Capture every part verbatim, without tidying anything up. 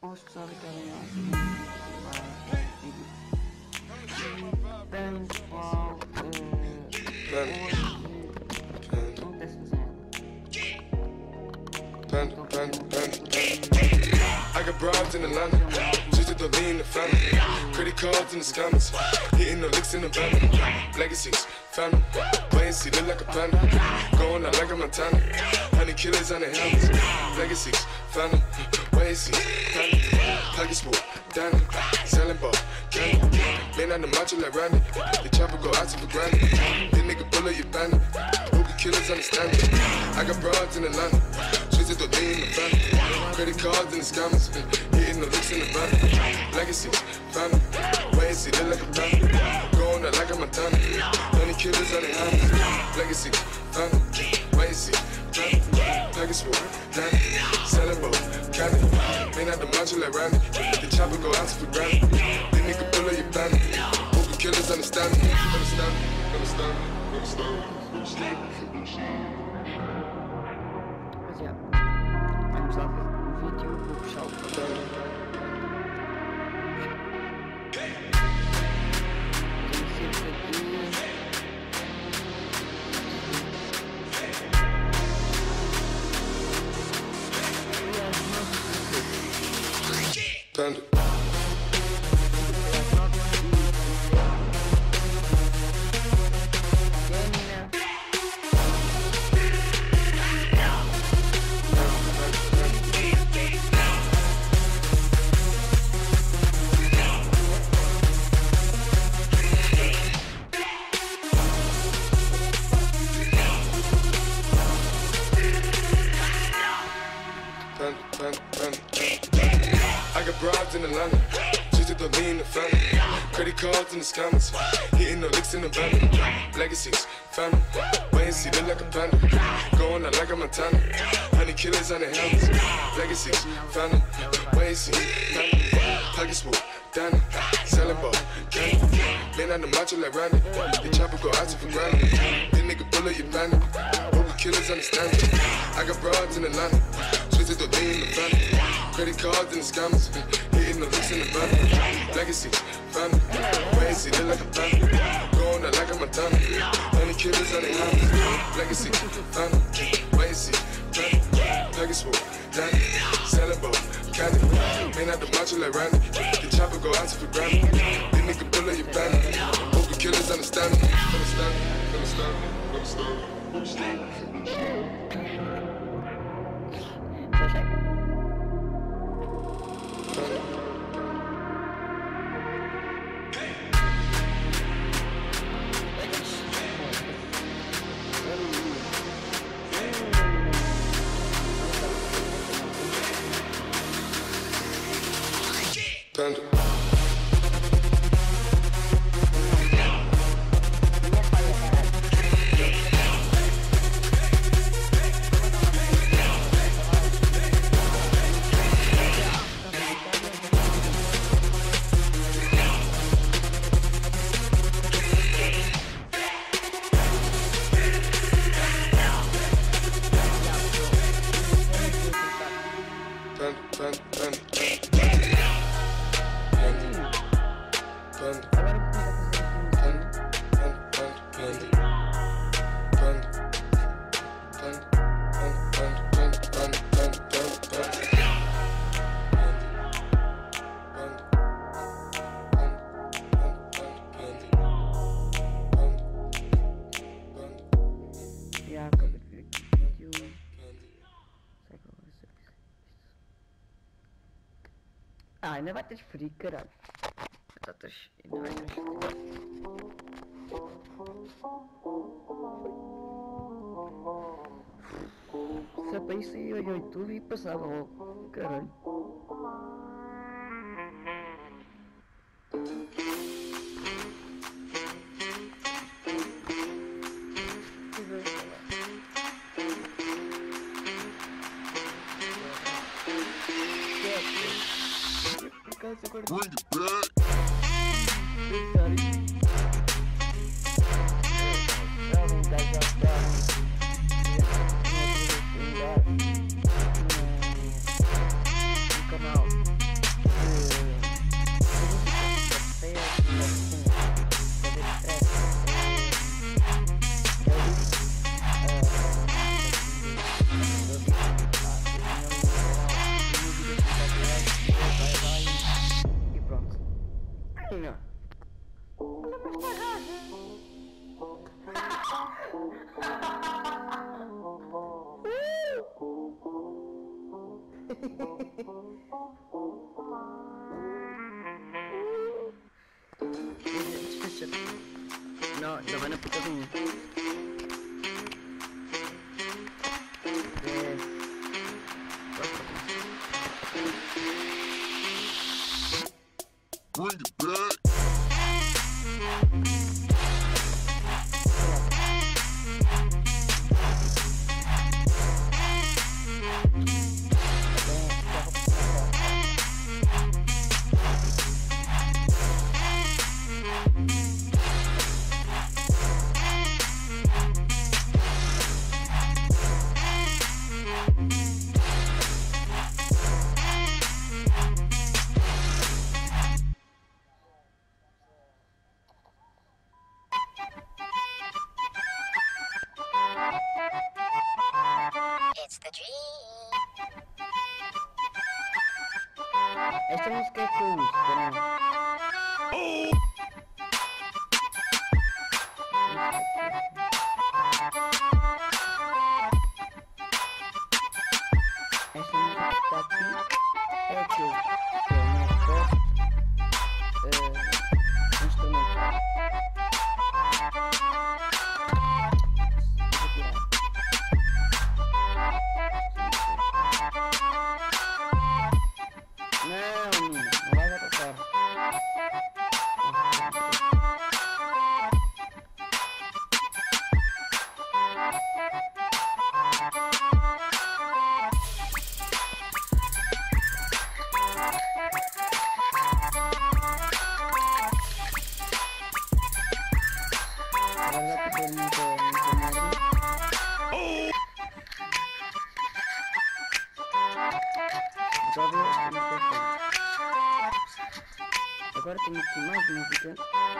Hoje pessoal, aqui é o bem pessoal, hoje não tem fazer. I got broads in Atlanta, just to lean in the family. Credit cards in the scammers, hitting the licks in the van. Legacies, family, wait and see, look like a panda. Going out like a Montana, honey killers on the helmets. Legacies, family, wait and see, family. Pockets full, Danny, selling ball, candy. Man on the macho like Randy, the chopper go out to for granted. This nigga bullet, you bandit. Hope the killers understand it. I got broads in Atlanta, just to lean in the family. Credit cards in the scammers, hitting the licks in the van. Legacies, family, wait and see, look like a panda. Going out like a Montana, honey killers on the hands. Legacies, family, wait and see, family. Pockets full, Danny, selling ball, candy. Man out the macho like Randy, the chopper go out to for granted. This nigga bullet, you bandit. Hope the killers understand me, understand me, understand me, understand me, understand me. Mas já, vamos lá ver o vídeo, vou puxar o papel. Tem cerca de... Panda. I got broads in Atlanta, just to lean in the family. Credit cards in the scammers, hitting the licks in the van. Legacies, family, wait and see, look like a panda. Going out like a Montana, honey killers on the helmets. Legacies, family, wait and see, family. Pockets full, Danny, selling ball, candy. Man on the macho like Randy, the chopper go out to for granted. This nigga bullet, you bandit. Hope the killers understand it. I got broads in Atlanta, just to lean in the family. Credit cards in the scammers, hitting the licks in the van. Legacies, family, wait and see, look like a panda. Going out like a Montana, honey killers on the hands. Legacies, family, wait and see, family. Pockets full, Danny, selling ball, candy. Man out the macho like Randy, the chopper go out to for granted. This nigga bullet, you bandit. Hope the killers understand me, understand me, understand me, understand me, understand me. Panda. Ah, ainda vai ter frio, caralho. Já estás... Ainda vai ter frio. Se é para isso aí, olha o YouTube e passava logo. Caralho. Bring it back. No canal. No, lo van a puta de mí. Bring it back. It's the dream. Esta música é cool, espera. Esta música que está aqui é aquilo que eu mais gosto, uh, instrumental. Vou tirar. Não, menina, não vai dar pra fora. Agora vai poder muito, muito merda. Já vi esta música. Agora tenho aqui mais música.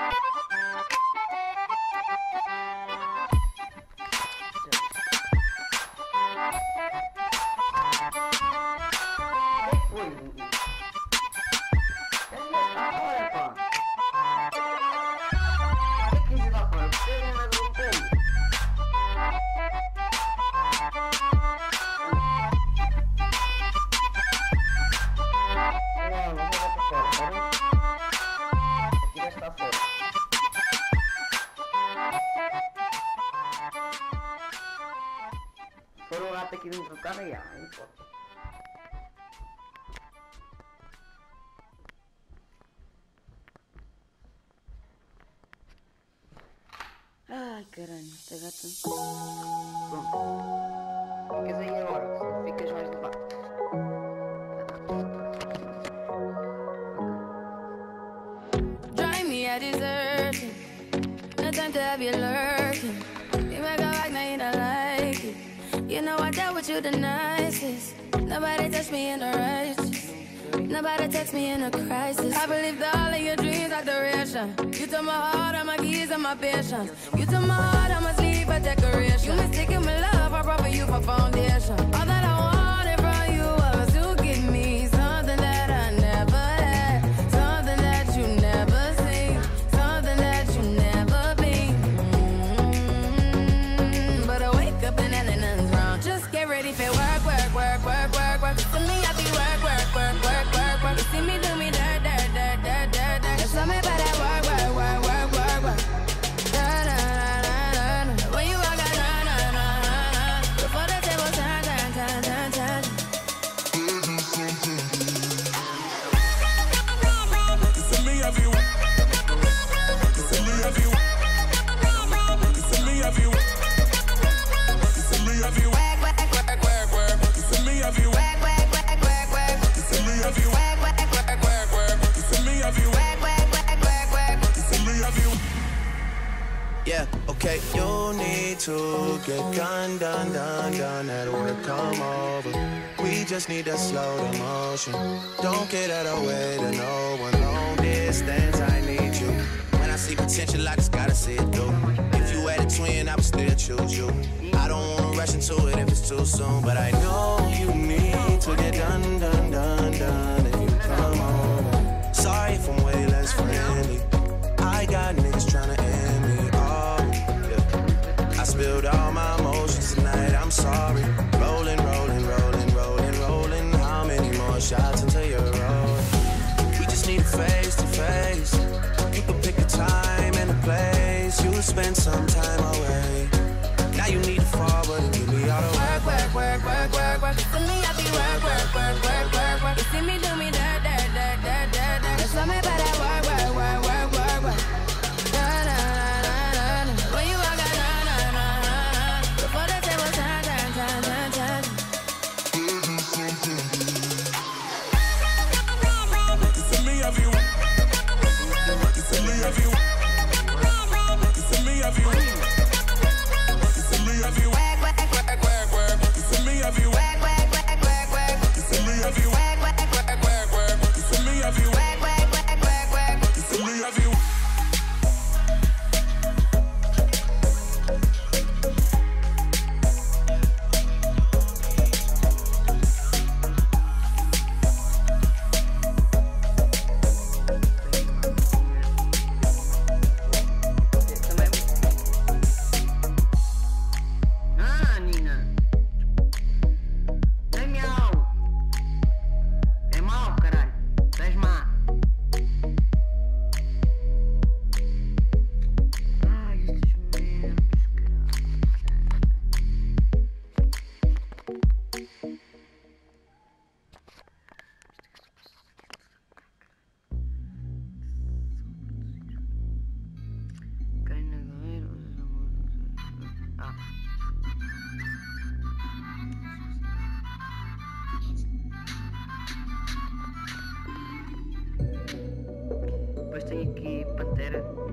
O que foi? Olha, pá. O que é que isso dá fora? Você não é do fundo. Não, não vai pra fora, tá vendo? Aqui já está fora. Se for um rato aqui dentro do carro, aí, aí pode. Ai, caralho, esta gata. Pronto. Ficas aí agora, senão ficas mais levado. Drive me a desertion. No time to have you lurking. You make a like, now you don't like it. You know I dealt with you the nicest. Nobody touched me in the righteous. Nobody text me in a crisis. I believed all of your dreams are duration. You took my heart, all my keys, and my patience. You took my heart, I must leave a decoration. You mistaken my love, I brought for you for foundation. All that I wanted from you was to give me something that I never had, something that you never seen, something that you never been. Mm-hmm. But I wake up and nothing's wrong. Just get ready for work, work, work, work, work, work. To me, I be work, work, work, work, work, work. You see me do me dirt, dirt, dirt, dirt, dirt, dirt. Just tell me about that work, work, work, work, work, work. Da, da, da, da, da. When you walk out, na, na, na, na, na. Before the table turn, turn, turn, turn, turn. You see me everywhere. You see me everywhere. You see me everywhere. You see me everywhere. Work, work, work, work, work. You see me everywhere. Work, work, work, work, work. You see me everywhere. Work, work, work, work, work. You see me everywhere. Work, work, work, work, work. You see me everywhere. Yeah, okay, you need to get done, done, done, done. That work come over. We just need to slow the motion. Don't get out of the way to no one. Long distance, I need you. When I see potential, I just gotta see it through. If you had a twin, I would still choose you. I don't wanna rush into it if it's too soon, but I know you need to get done, done, done, done. If you come over, sorry if I'm way less friendly. I got niggas tryna end me off. Yeah. shots until you're rolling. We just need a face to face. You can pick a time and a place. You'll spend some time away. Now you need to forward and give me all the work, work, work, work, work, work. For me, I be work, work, work, work, work, work. You see me do me dirt, dirt, dirt, dirt, dirt, dirt. That's why me about that work, work, work, work, work, work. Na na na na na. When you walk out, na na na na na. Before the table turn, turn, turn, turn, turn. You see me have you. You see me have you. You see me have you. You see me have you. Work, work, work, work, work. You see me have you. Work, work, work, work, work. You see me have you. Work, work, work, work, work. You see me have you. Work, work, work, work, work. You see me have you. Ah, Nina. É miau. É mau, caralho. Estás má. Ai, estes merdas, caralho. Cai na galera. Ah. Depois tem aqui Pantera.